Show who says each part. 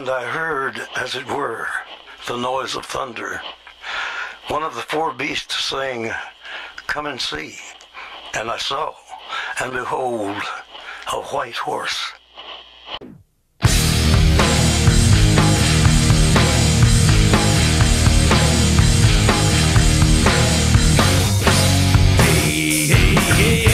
Speaker 1: And I heard, as it were, the noise of thunder. One of the four beasts saying, "Come and see." And I saw, and behold, a white horse.
Speaker 2: Hey, hey, hey.